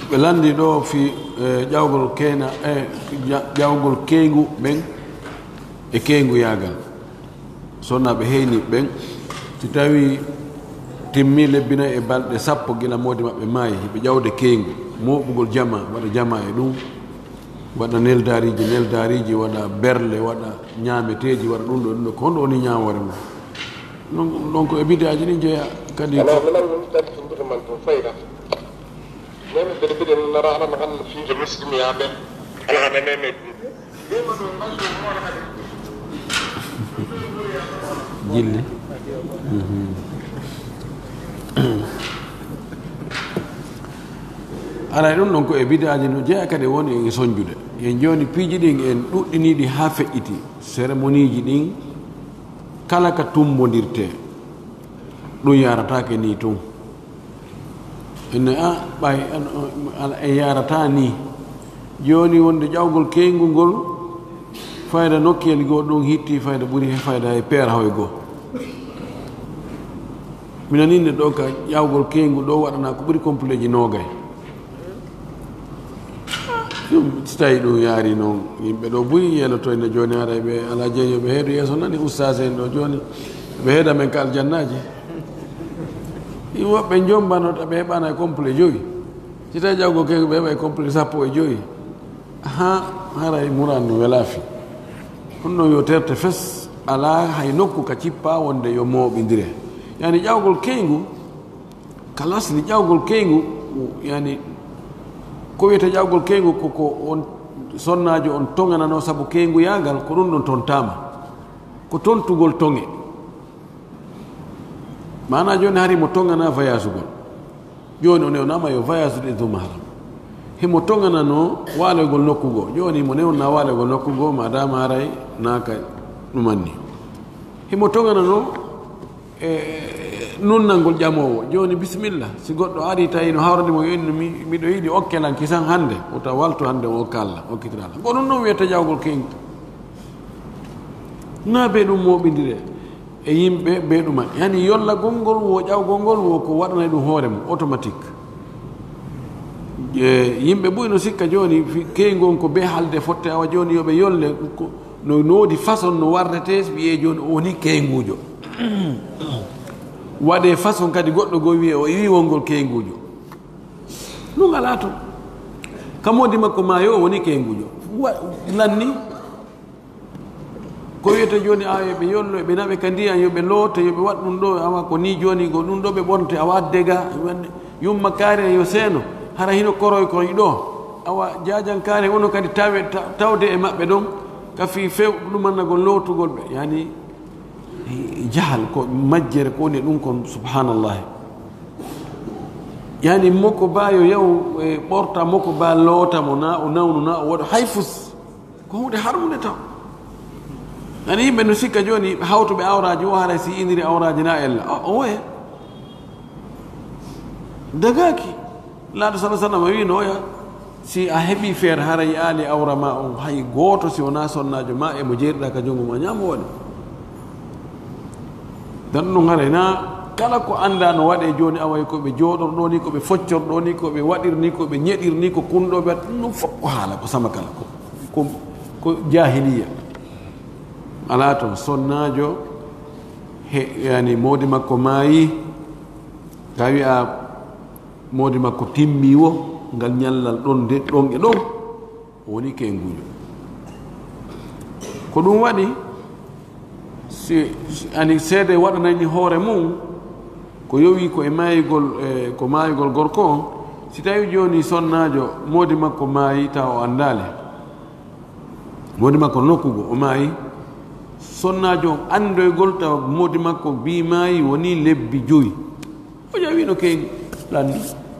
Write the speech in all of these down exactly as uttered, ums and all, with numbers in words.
ɓe landi ɗo fi ƴawgol kena e ƴawgol keygu ɓen e keygu yagal sonna ɓe heyni ɓen si tawi timmi lebbina e balɗe sappo gila modi maɓɓe maayi hiɓe ƴawde keygu moɓugol jama waɗa jama e ɗum waɗa neldariji neldariji waɗa berle waɗa ñameteji waɗa ɗum ɗo ɗum ɗo ko honɗo woni ñamore mum donc e bidaji ɗi jeeya kadi alors minan ɗum tati tumbude man to fayda nene mbeɗe mbiɗen nara alana han fiide musidmiyaɓe ala hana nene wima ɗo mbaso hoore hade jilli ala ɗum ɗon ko e bidaji no jeeya kadi woni e soñjude en joni piiji ɗin en ɗuɗɗiniɗi ha feƴƴiti cérémonie ji ɗin kala ka tumbodirte ɗum yaratake ni tun ene a ɓay e yarata ni joni wonde ƴawgol keyngol ngol fayda nokkiyel goo ɗum hitti fayda ɓuuri he fayda e peera hoye goo minaninde ɗo ka ƴawgol keyngu ɗo waɗana ko ɓuuri complet ji nogay ɗum so tawi ɗum yaari noon yimɓe ɗo buyi yelotoyne joni ara ɓe ala jeeyoɓe heedu yeeso nani oustage en ɗo joni ɓe heeda men ka aljannaji woɓɓe jombanoto ɓe heɓana e complet joyi si tawi ƴawgol keygu ɓe heɓa e complet sappo e joyi ha haray murandu welafi ɗum ɗon yo terte fes ala hay nokku ka cippa wonde yo mooɓidire yani ƴawgol keygu kalasni ƴawgol keygu yani ko wiyete ƴawgol keygu koko on sonnajo on toŋanano saabu keygu yagal ko ɗum ɗon tontama ko tontugol toŋe mana joni hari mo toŋana voyage gol joni o newnama yo voyage ɗe dum haram himo toŋanano waalogol nokkugo joni mo newna waalogol nokkugo madama haray naka ɗumanni himo toŋanano e nunnalngol ƴamowo joni bisimilla si goɗɗo ari tawi no hawrandemo yoni miɗo yiiɗi okkelan kisan hande ota waltu hande o okka Allah okkitira Allah ko ɗum noon wiyete ƴawgol keygu na be ɗum moɓidire e yimɓe be ɗuman yani yollagol ngol wo ƴawgol ngol wo ko waɗanay ɗum hoore mum automatique yimɓe ɓuy no sikka joni keygol ko be halde fotte awa joni yoɓe yolle no noodi façon no warrete wiye joni o woni keygujo waɗe façon kadi goɗɗo goo wiye o iwi wongol keygujo ɗum ala to kamodi makko ma yo woni keygujo lanni ko wiyete joni a yoɓe yollo ɓe naɓe ka ndiyan yoɓe loote yoɓe waɗ ɗum ɗo awa ko ni joni go ɗum ɗo ɓe ɓonte awa dega yumma kaari yo seeno hara hino koroy koy ɗo awa jajankare ono kadi tawe tawde e maɓɓe ɗon ka fi few ɗumannagol lootugol ɓe yani jahal ko majjere ko woni ɗum kon subhanallah yani moko ba yo yaw e ɓorta moko ba lootamo na o nawnu na o waɗa hay fus ko hunde harmude taw yani yimɓe no sikka joni hawtuɓe awraji o haray si indiri awraji na ella o woya dagaki laaɗo sa sallam wi no oya si a heɓi feere haray aali awra ma on hay gooto si wona sonnajo ma e mo jeeriɗa ka jonngo ma ñaamo waɗi dan ɗum haray na kala ko annda no waɗe joni away koɓe jooɗorɗo ni koɓe foccorɗo ni koɓe waɗir ni koɓe ñeɗir ni ko kunɗoɓe wat ɗum fof ko haala ko sama kala ko ko jahiliya ala toon sonnajo he yani mawdi makko maayi ka wiya mawdi makko timmiwo ngal ñallal ɗon de ɗon e ɗon woni keygujo ko ɗum waɗi si ani seede waɗanani hoore mum ko yowi ko e maayigol e ko maayigol gorko on si tawi joni sonnajo mawdi makko maayi taw o andale mawdi makko nokkugo o maayi sonnajo on andoygol taw mawdi makko bi maayi woni lebbi joyi o ƴawino keygu lanndi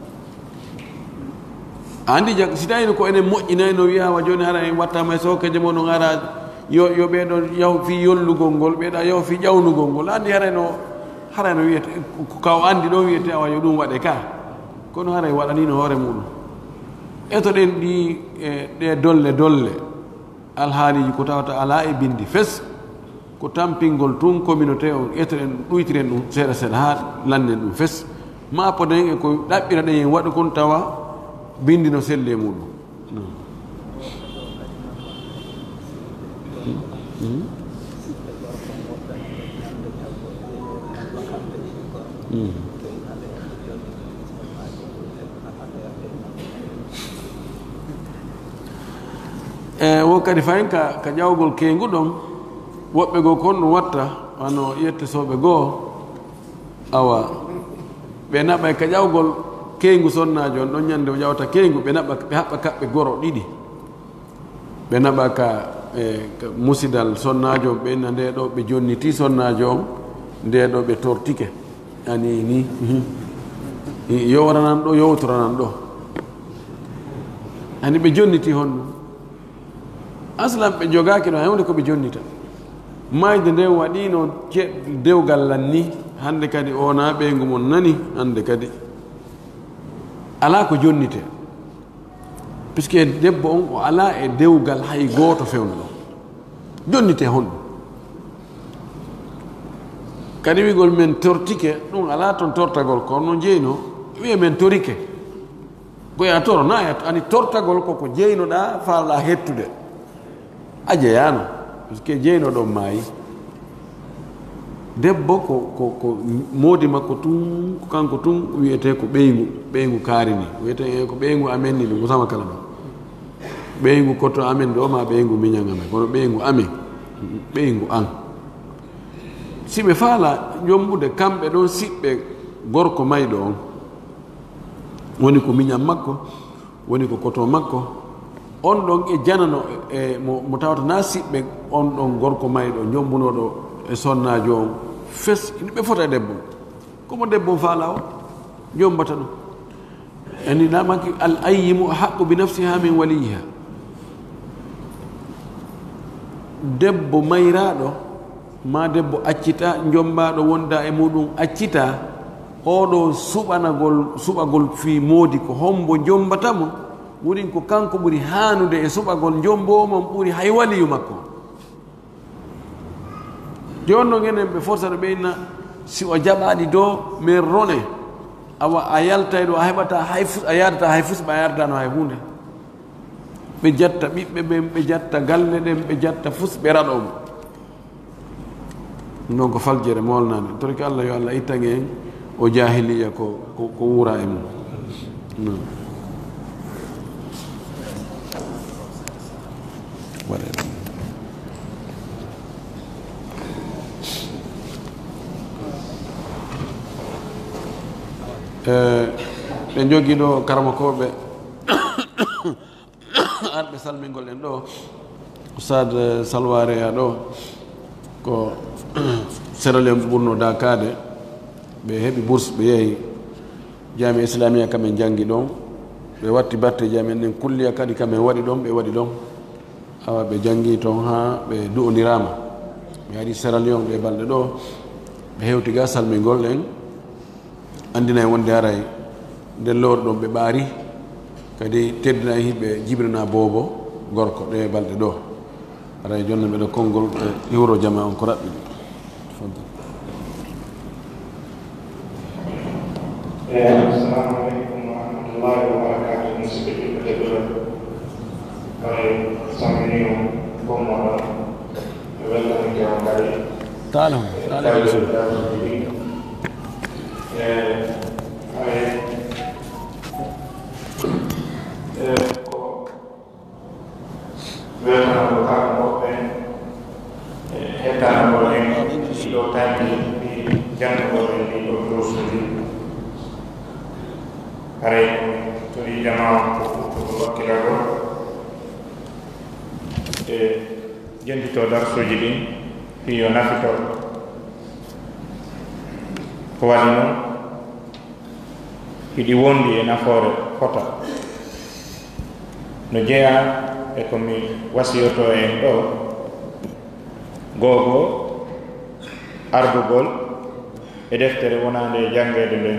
andi jag si tawino ko enen moƴƴinayno wiyawa joni hara en wattama e sokeje mon on ara yo yo ɓeɗo yaw fi yollugol ngol ɓeeɗa yaw fi ƴawnugol ngol andi harayno harayno wiyete kaw andi ɗo wiyete awa yo ɗum waɗe ka kono haray waɗanino hoore muɗum eto ɗen ɗi e ɗe dolle dolle alhaaliji ko tawata ala e bindi fes ko tampingol tun communauté on eto ɗen ɗuytiren ɗum seeɗa seeɗa ha lannen ɗum fes ma poden e ko ɗaɓɓira ɗen en waɗu kon tawa bindi no selle muɗum e wo kadi fayin ka ka ƴawgol keygu ɗon woɓɓe goo kon ɗum watta wano yettesoɓe goo awa ɓe naɓa ka ƴawgol keygu sonnajo on ɗon ñande o ƴawta keygu ɓe naɓa ɓe haɓɓa kaɓɓe goro ɗiɗi ɓe naɓa ka e musidal sonnajo on ɓenna nde ɗo ɓe jonniti sonnajo on nde ɗo ɓe tortike ani ni yowranan ɗo yowtoranan ɗo ani ɓe jonniti honɗum aslan ɓe jogaki ɗo hewde koɓe jonnita mayde nde waɗino dewgal lan ni hande kadi ona ɓeygu mon nani hande kadi ala ko jonnite puisque debbo on o ala e dewgal hay goto fewno ɗon jonnite honɗum kadi wigol men tortike ɗum ala toon tortagol ko no jeyno wiye men torike goya toro na ani tortagol koko jeynoɗa falɗa hettude a jeyano puisque jeyno ɗon maayi debbo ko ko ko moodi makko tun ko kanko tun wiyete ko ɓeygu ɓeygu kaarini wiyete ko ɓeygu amen ni ɗum ko sama kala ɗon ɓeygu kotto amen ɗo ma ɓeygu miñan amen kono ɓeygu amen ɓeygu an si ɓe faala jomɓude kamɓe ɗon siɓɓe gorko mayɗo on woni ko miñan makko woni ko koto makko on ɗon e janano e mo tawata na siɓɓe on ɗon gorko mayɗo jombunoɗo e sonnajo on fes ɓe fota e debbo komo debbo faala o jombata ɗum ani namaki al ayyimu haqqu bi nafsiha min waliyiha debbo mayraɗo ma debbo accita jombaɗo wonda e muɗum accita oɗo suɓanagol suɓagol fi moodi ko hombo jombatamo wurin ko kanko ɓuri hanude e suɓagol jombomon ɓuri hay waliyu makko joni noon enen ɓe fortata ɓeyna si o jaɓaɗi dow min rone awa a yaltay ɗo a heɓata hay fus a yadata hay fusɓa a yadata hay hunde ɓe jatta ɓiɓɓe ɓen ɓe jatta galle ɗen ɓe jatta fus ɓe raɗomo ɗum ko faljere molnade torki allah yo allah ittange en o jahiliya ko ko wura e mum non waɗe ɓe jogui ɗo karmakoɓe arɓe salmingol en ɗo Oustad Salware a ɗo ko séralion ɓurno dakade ɓe heeɓi bourse ɓe yeehi jami islamia kamen janggi ɗon ɓe watti batte jami en ɗen kulliya kadi kamen waɗi ɗon ɓe waɗi ɗon awa ɓe janggi toon ha ɓe du'odirama ɓe haɗi séralion ɓe balɗe ɗo ɓe hewti ga salmingol en andina e wonde haray nden lowre ɗon ɓe ɓaari kadi teddina hiɓe jibrina boobo gorko ɗe balɗe ɗo aray jonni ɓeɗo konngol e iwro jama on ko raɓɓi assalamu aleykum wa rahmatullahi wa barakatuh musidɓe ɓiɓɓe tedduɓe kay samini o gommoɗo e weltanike on kadi taala taala rasul ko weltanamo kala moɓɓe hettanagol en ɗiɗo tati ɗi janngugol en ɗiɗo dosuji haray tori jama ko wakkilago e jendito darsuji ɗin fi yo nafito ko waɗi noon hiɗi wondi e nafoore fota no jeeya e komi wasiyoto en ɗo googo ardugol e deftere wonande e janngede nden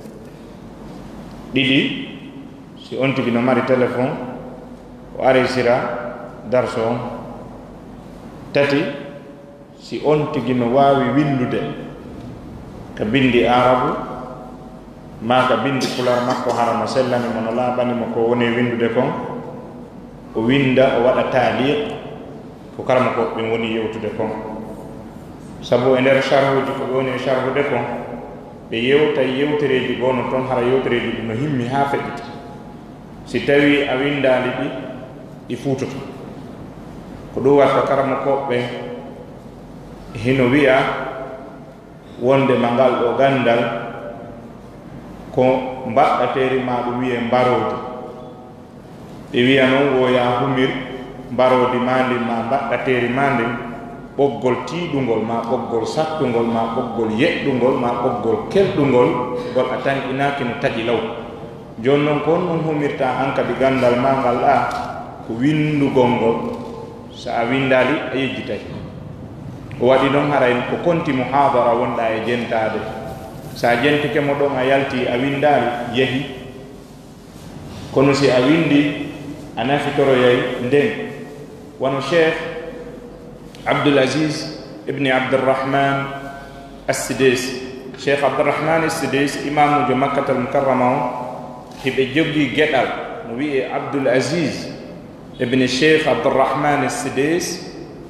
ɗiɗi si on tigi no mari téléphone o arisira darso on tati si on tigi no waawi windude ka bindi arabu maga bindi pular makko harama sellani mono laabani mo ko woni windude kon o winda o waɗa taaliq ko karama ko ɓe woni yewtude kon sabu e nder charhuji ko ɓe woni e charhude kon ɓe yewta yewtereji gono toon hara yewtereji ɗi no himmi ha feƴƴita si tawi a windali ɗi ɗi fuutoto ko ɗum watta karama koɓɓe hino wiya wonde ma ngal ɗo gandal ko mbaɗɗateri ma ɗum wiye mbarodi ɓe wiya noon woya humir mbarodi ma ndin ma mbaɗɗateri ma ndin ɓoggol tiiɗugol ma ɓoggol sattugol ma ɓoggol yeɗɗugol ma ɓoggol kelɗugol gol a tanƴinaki no taƴi law joni noon ko on humirta an kadi gandal ma ngal ɗa ko windugol ngol so a windali a yejjitay o waɗi noon haray ko konti muhadara wonɗa e jentade sa jentike mo ɗon a yalti a windali yehi kono si a windi a nafitoroyay nden wono cheikh Abdul Aziz ibni Abdurrahman As-Sidis cheikh Abdurrahman As-Sidis imamujo Makkatal Mukarrama o hiɓe joggi geɗal no wiye Abdul Aziz ibni cheikh Abdurrahman As-Sidis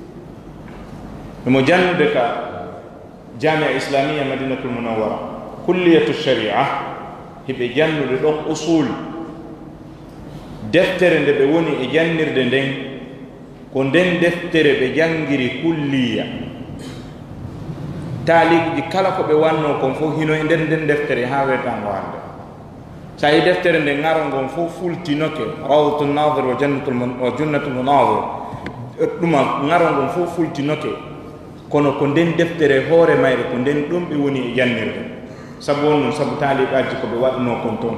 mo jannude ka Jamia Islamia Madinatul Munawwara kulliyatu sharia hiɓe jannude ɗon usul deftere nde ɓe woni e jannirde nden ko nden deftere ɓe jangiri kulliya taaliji kala ko ɓe wanno kon fof hino e nder nden deftere ha wetango hande sa yi deftere nde ngaro ngon fof fultinoke rawdatu nadir wa jannatul wa jannatul munadir ɗuma ngaro ngon fof fultinoke kono ko nden deftere hoore mayre ko nden ɗum ɓe woni e jannirde sabu on noon sabu taaliɓaji ko ɓe waɗno kon toon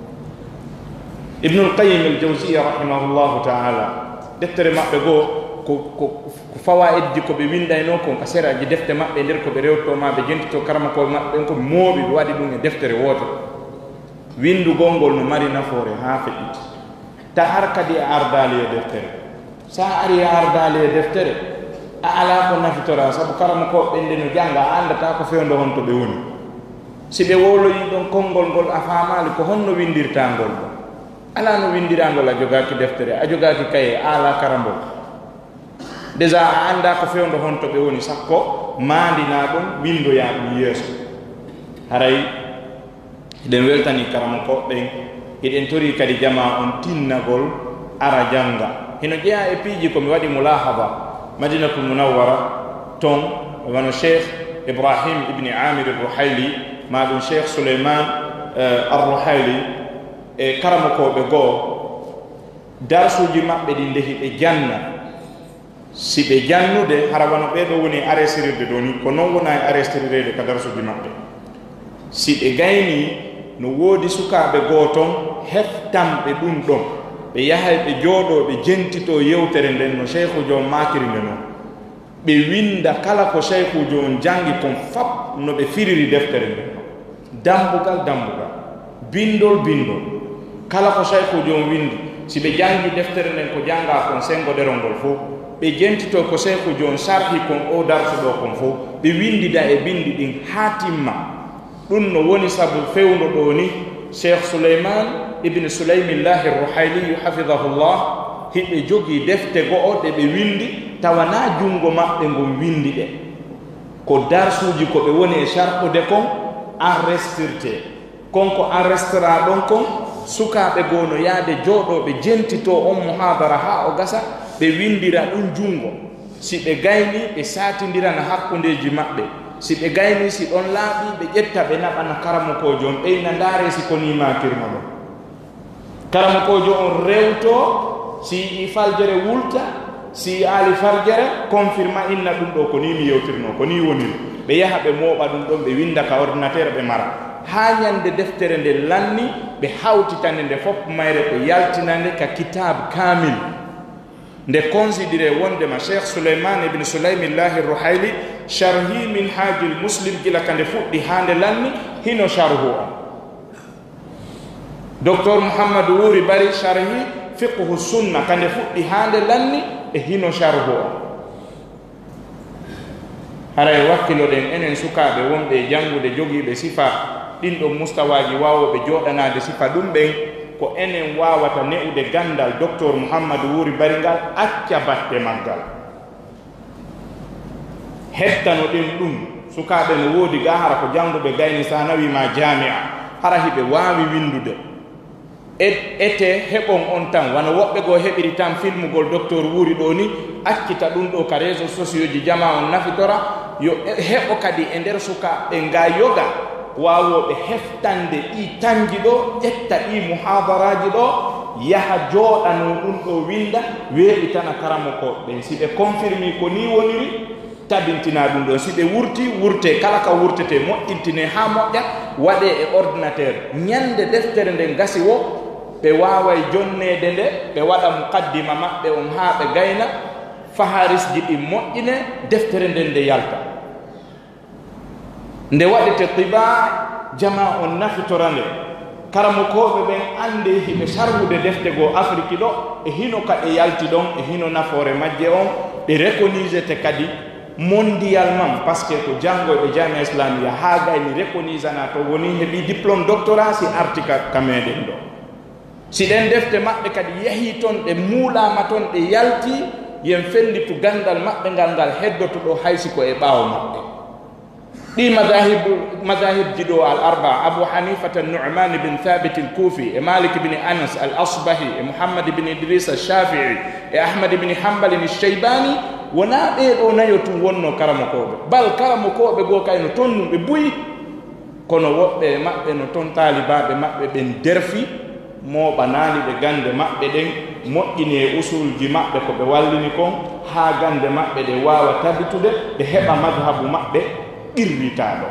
Ibnul Qayyim al-Jawziyya rahimahullahu ta'ala deftere maɓɓe goo ko ko ko fawaidji ko ɓe windayno kon ka seraji defte maɓɓe nder ko ɓe rewto ma ɓe jentito karama ko maɓɓe ko mooɓi ɓe waɗi ɗum e deftere woto windugol ngol no mari nafoore ha feƴƴiti ta har kadi a ardali e deftere sa ari a ardali e deftere a ala ko nafitora sabu karama ko ɓe nde no janga a andata ko fewndo hon to ɓe woni si ɓe woloyi ɗon konngol ngol a famali ko honno windirta ngol ɗon ala no windirangol a jogaki deftere a jogaki kaye a ala karambol déjà a anda ko fewndo hon to ɓe woni sakko mandina ɗum windoya ɗum yeeso haray eɗen weltani karama koɓɓen eɗen tori kadi jama on tinnagol ara janga hino jeeya e piiji komi waɗi mulahaba Madinatul Munawwara ton wono cheikh Ibrahim ibni Amir ar-Ruhayli ma ɗum cheikh Souleymane ar-Ruhayli e karama koɓe goo darsuji maɓɓe ɗi ndehi ɓe janna si ɓe jannude hara wano ɓeɗo woni arestirirde ɗo ni ko noon wona e arestirirede ka darsuji maɓɓe si ɓe gayni no woodi sukaɓe goo toon heftamɓe ɗum ɗon ɓe yahay ɓe jooɗo ɓe jentito yewtere nden no cheikhujo on makiri nde noon ɓe winda kala ko cheikhujo on jangi kon fab no ɓe firiri deftere nden dambugal dambugal bindol bindol kala ko cheikhujo on windi si ɓe jangi deftere nden ko janga kon sengo ɗerol ngol fof ɓe jentito ko cheikhujo on sarhi kon o darso ɗo kon fof ɓe windida e bindi ɗin ha timma ɗum no woni sabu fewno ɗo ni cheikh Souleymane ibne Soulaymillahi ar-Ruhayli hafidahullah hiɓe jogii defte go'o ɗe ɓe windi tawana jungo maɓɓe ngon windi ɗe ko darsuji ko ɓe woni e sharhude kon enregistré konko enregistra ɗon kon sukaɓe goo no yaade jooɗoɓe jentito on muhadara ha o gasa ɓe windira ɗum jungo si ɓe gayni ɓe satindirana hakkundeji maɓɓe si ɓe gayni si ɗon laaɓi ɓe ƴetta ɓe naɓana karamokojo on ɓeyna ndaare si ko nimakirma ɗon karamokojo on rewto si i faljere wulta si ali farjere confirma inna ɗum ɗo ko ni mi yewtirno ko ni woniri ɓe yaha ɓe mooɓa ɗum ɗon ɓe winda ka ordinateur ɓe mara ha ñande deftere nde lanni ɓe hawtitande nde fof mayre ɓe yaltinande ka kitab kamil nde considéré wondema cheikh Souleymane ibne Soulaymillahi ar-Ruhayli sharhi min hajil muslim gila ka nde fuɗɗi ha nde lanni hino sharhu o docteur Mouhamadou Wuri Bari sharhi fiqhu sunna ka nde fuɗɗi ha nde lanni e hino sharhu o haray wakkilo ɗen enen sukaɓe wonɓe jangude jogiiɓe sifa ɗin ɗo mustawaji wawoɓe joɗanade sifa ɗum ɓen ko enen wawata ne'ude gandal docteur Mouhammadou Wuri Bari ngal acca batte maggal hettano ɗen ɗum sukaɓe no woodi ga hara ko janguɓe gayni sa nawima jamia hara hiɓe wawi windude ete heɓon on tan wana woɓɓe goo heɓiri tan filmugol docteur Wuri ɗo ni accita ɗum ɗo ka réseau sociaux ji jama on nafitora yo heɓo kadi e nder sukaɓe nga yoga wawoɓe heftande ɗi tanji ɗo ƴetta ɗi muhadaraji ɗo yaha jooɗano ɗum ɗo winda weeɓi tana karamo ko ɓen si ɓe confirmi ko ni woniri tabintina ɗum ɗo si ɓe wurti wurte kala ka wurtete moƴƴintine ha moƴƴa waɗe e ordinateur ñande deftere nde gasi wo ɓe waway jonnede nde ɓe waɗa muqaddima maɓɓe on ha ɓe gayna faharisji ɗi moƴƴine deftere nden nde yalta nde waɗete tiba jama on nafitora nde karamo koɓe ɓen ande hiɓe sarhude defte goo Afrique ɗo e hino ka ɗe yalti ɗon e hino nafoore majje on ɗe reconnaissete kadi mondialement par ce que ko janngoɓe jamia islamia ha gayni reconnaissana to woni heɓi diplôme doctorat si artika kameɗen ɗo si ɗen defte maɓɓe kadi yahi toon ɗe muulama toon ɗe yalti yen fellitu gandal maɓɓe ngal ngal heddoto ɗo haysi ko e ɓaawo maɓɓe ɗi madahib madahibji ɗo al arba Abu Hanifata Nu'man bin Thabit al Kufi e Malik bin Anas al Asbahi e Muhammad bin Idris al Shafi'i e Ahmad bin Hanbal al Shaybani wona ɓeeɗo nayo tum wonno karamokoɓe bal karamokoɓe goo kayno toon num ɓe buyi kono woɓɓe maɓɓe no toon taalibaɓe maɓɓe ɓen derfi moɓanani ɓe gande maɓɓe ɗen moƴƴini e usulji maɓɓe ko ɓe wallini kon ha gande maɓɓe ɗe wawa tabitude ɓe heɓa madhabu maɓɓe ɓirritaɗo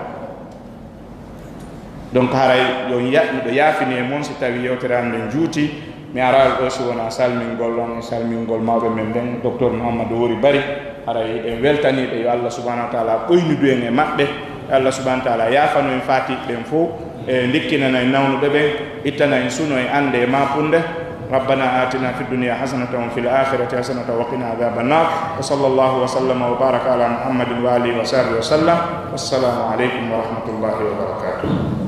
donc haray yo miɗo yaafini e moon si tawi yewtere an nden juuti mi araɗo ɗo si wona salmingol on salmingol mawɓe men ɓen docteur Mouhammadou Wuri Bari haray ɗen weltaniɓe yo Allah subahanahu wa taala ɓoynudu en e maɓɓe Allah subahanahu wa taala yaafano en fatiɓe ɓen fof e dikkinana en nawnuɓe ɓen ittana en suno e ande e mapunde ربنا آتنا في الدنيا حسنة وفي الآخرة حسنة وقنا عذاب النار وصلى الله وسلم وبارك على محمد وآله وصحبه وسلم والسلام عليكم ورحمة الله وبركاته.